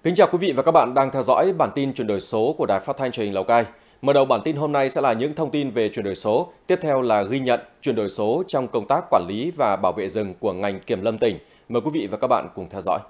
Kính chào quý vị và các bạn đang theo dõi bản tin chuyển đổi số của Đài Phát thanh Truyền hình Lào Cai. Mở đầu bản tin hôm nay sẽ là những thông tin về chuyển đổi số, tiếp theo là ghi nhận chuyển đổi số trong công tác quản lý và bảo vệ rừng của ngành kiểm lâm tỉnh. Mời quý vị và các bạn cùng theo dõi.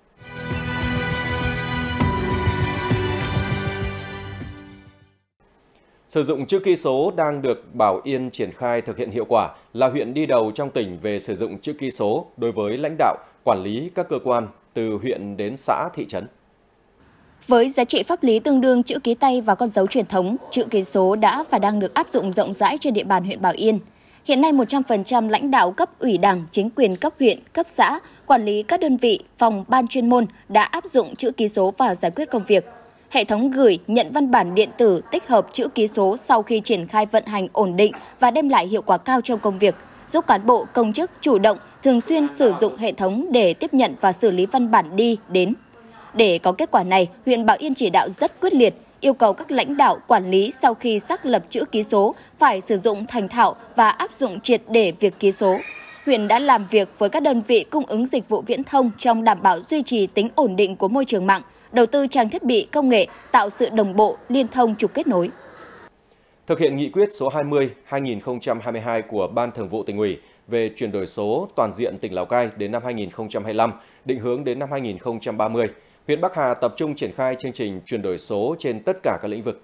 Sử dụng chữ ký số đang được Bảo Yên triển khai thực hiện hiệu quả, là huyện đi đầu trong tỉnh về sử dụng chữ ký số đối với lãnh đạo, quản lý các cơ quan từ huyện đến xã, thị trấn. Với giá trị pháp lý tương đương chữ ký tay và con dấu truyền thống, chữ ký số đã và đang được áp dụng rộng rãi trên địa bàn huyện Bảo Yên. Hiện nay 100% lãnh đạo cấp ủy Đảng, chính quyền cấp huyện, cấp xã, quản lý các đơn vị, phòng, ban chuyên môn đã áp dụng chữ ký số vào giải quyết công việc. Hệ thống gửi, nhận văn bản điện tử tích hợp chữ ký số sau khi triển khai vận hành ổn định và đem lại hiệu quả cao trong công việc, giúp cán bộ, công chức chủ động, thường xuyên sử dụng hệ thống để tiếp nhận và xử lý văn bản đi, đến. Để có kết quả này, huyện Bảo Yên chỉ đạo rất quyết liệt, yêu cầu các lãnh đạo, quản lý sau khi xác lập chữ ký số phải sử dụng thành thạo và áp dụng triệt để việc ký số. Huyện đã làm việc với các đơn vị cung ứng dịch vụ viễn thông trong đảm bảo duy trì tính ổn định của môi trường mạng, đầu tư trang thiết bị công nghệ, tạo sự đồng bộ, liên thông trục kết nối. Thực hiện nghị quyết số 20/2022 của Ban Thường vụ Tỉnh ủy về chuyển đổi số toàn diện tỉnh Lào Cai đến năm 2025, định hướng đến năm 2030, huyện Bắc Hà tập trung triển khai chương trình chuyển đổi số trên tất cả các lĩnh vực.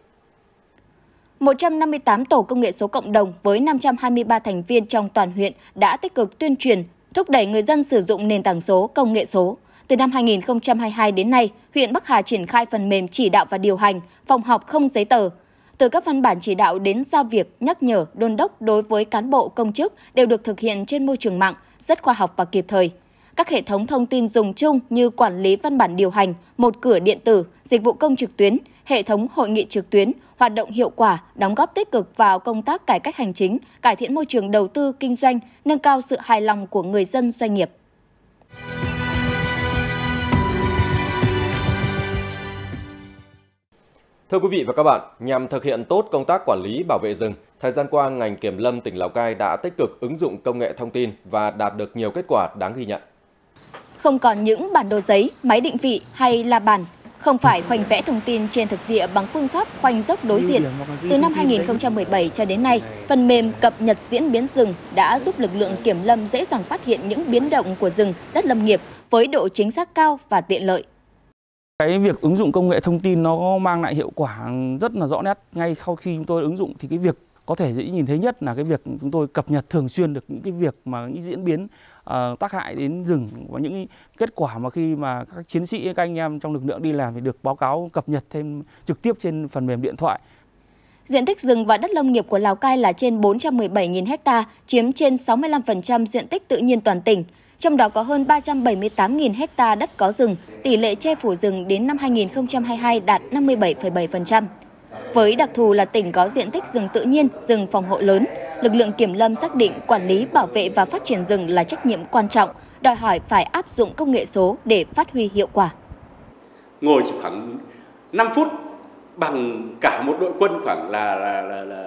158 tổ công nghệ số cộng đồng với 523 thành viên trong toàn huyện đã tích cực tuyên truyền, thúc đẩy người dân sử dụng nền tảng số, công nghệ số. Từ năm 2022 đến nay, huyện Bắc Hà triển khai phần mềm chỉ đạo và điều hành, phòng họp không giấy tờ. Từ các văn bản chỉ đạo đến giao việc, nhắc nhở, đôn đốc đối với cán bộ công chức đều được thực hiện trên môi trường mạng, rất khoa học và kịp thời. Các hệ thống thông tin dùng chung như quản lý văn bản điều hành, một cửa điện tử, dịch vụ công trực tuyến, hệ thống hội nghị trực tuyến, hoạt động hiệu quả, đóng góp tích cực vào công tác cải cách hành chính, cải thiện môi trường đầu tư, kinh doanh, nâng cao sự hài lòng của người dân doanh nghiệp. Thưa quý vị và các bạn, nhằm thực hiện tốt công tác quản lý bảo vệ rừng, thời gian qua ngành kiểm lâm tỉnh Lào Cai đã tích cực ứng dụng công nghệ thông tin và đạt được nhiều kết quả đáng ghi nhận. Không còn những bản đồ giấy, máy định vị hay la bàn, không phải khoanh vẽ thông tin trên thực địa bằng phương pháp khoanh dốc đối diện. Từ năm 2017 cho đến nay, phần mềm cập nhật diễn biến rừng đã giúp lực lượng kiểm lâm dễ dàng phát hiện những biến động của rừng, đất lâm nghiệp với độ chính xác cao và tiện lợi. Cái việc ứng dụng công nghệ thông tin nó mang lại hiệu quả rất là rõ nét. Ngay sau khi chúng tôi ứng dụng thì cái việc có thể dễ nhìn thấy nhất là cái việc chúng tôi cập nhật thường xuyên được những cái việc mà những diễn biến tác hại đến rừng và những kết quả mà khi mà các chiến sĩ, các anh em trong lực lượng đi làm thì được báo cáo cập nhật thêm trực tiếp trên phần mềm điện thoại. Diện tích rừng và đất lâm nghiệp của Lào Cai là trên 417.000 ha, chiếm trên 65% diện tích tự nhiên toàn tỉnh. Trong đó có hơn 378.000 ha đất có rừng, tỷ lệ che phủ rừng đến năm 2022 đạt 57,7%. Với đặc thù là tỉnh có diện tích rừng tự nhiên, rừng phòng hộ lớn, lực lượng kiểm lâm xác định quản lý, bảo vệ và phát triển rừng là trách nhiệm quan trọng, đòi hỏi phải áp dụng công nghệ số để phát huy hiệu quả. Ngồi chỉ khoảng 5 phút bằng cả một đội quân khoảng là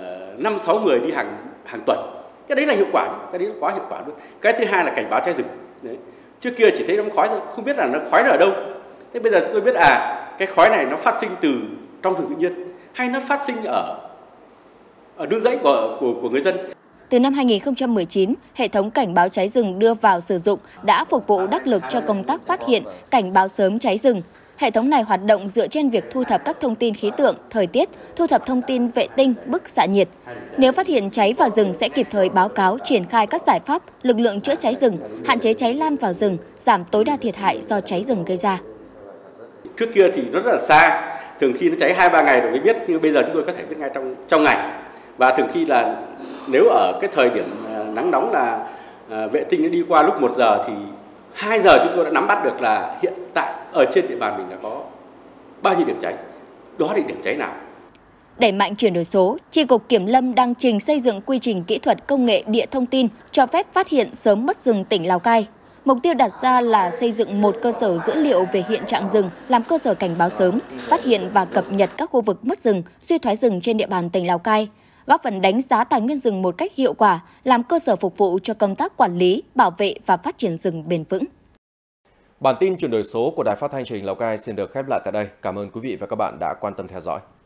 5-6 người đi hàng tuần. Cái đấy là hiệu quả, cái đấy quá hiệu quả luôn. Cái thứ hai là cảnh báo cháy rừng. Đấy. Trước kia chỉ thấy nó khói thôi, không biết là nó khói ở đâu. Thế bây giờ chúng tôi biết cái khói này nó phát sinh từ trong rừng tự nhiên hay nó phát sinh ở nương rẫy của người dân. Từ năm 2019, hệ thống cảnh báo cháy rừng đưa vào sử dụng đã phục vụ đắc lực cho công tác phát hiện, cảnh báo sớm cháy rừng. Hệ thống này hoạt động dựa trên việc thu thập các thông tin khí tượng, thời tiết, thu thập thông tin vệ tinh, bức xạ nhiệt. Nếu phát hiện cháy vào rừng sẽ kịp thời báo cáo, triển khai các giải pháp, lực lượng chữa cháy rừng, hạn chế cháy lan vào rừng, giảm tối đa thiệt hại do cháy rừng gây ra. Trước kia thì nó rất là xa, thường khi nó cháy 2-3 ngày rồi mới biết, nhưng bây giờ chúng tôi có thể biết ngay trong ngày. Và thường khi là nếu ở cái thời điểm nắng nóng là vệ tinh nó đi qua lúc 1 giờ thì 2 giờ chúng tôi đã nắm bắt được là hiện tại ở trên địa bàn mình đã có bao nhiêu điểm cháy, đó là điểm cháy nào. Đẩy mạnh chuyển đổi số, Chi cục Kiểm lâm đang trình xây dựng quy trình kỹ thuật công nghệ địa thông tin cho phép phát hiện sớm mất rừng tỉnh Lào Cai. Mục tiêu đặt ra là xây dựng một cơ sở dữ liệu về hiện trạng rừng, làm cơ sở cảnh báo sớm, phát hiện và cập nhật các khu vực mất rừng, suy thoái rừng trên địa bàn tỉnh Lào Cai, góp phần đánh giá tài nguyên rừng một cách hiệu quả, làm cơ sở phục vụ cho công tác quản lý, bảo vệ và phát triển rừng bền vững. Bản tin chuyển đổi số của Đài Phát thanh Truyền hình Lào Cai xin được khép lại tại đây. Cảm ơn quý vị và các bạn đã quan tâm theo dõi.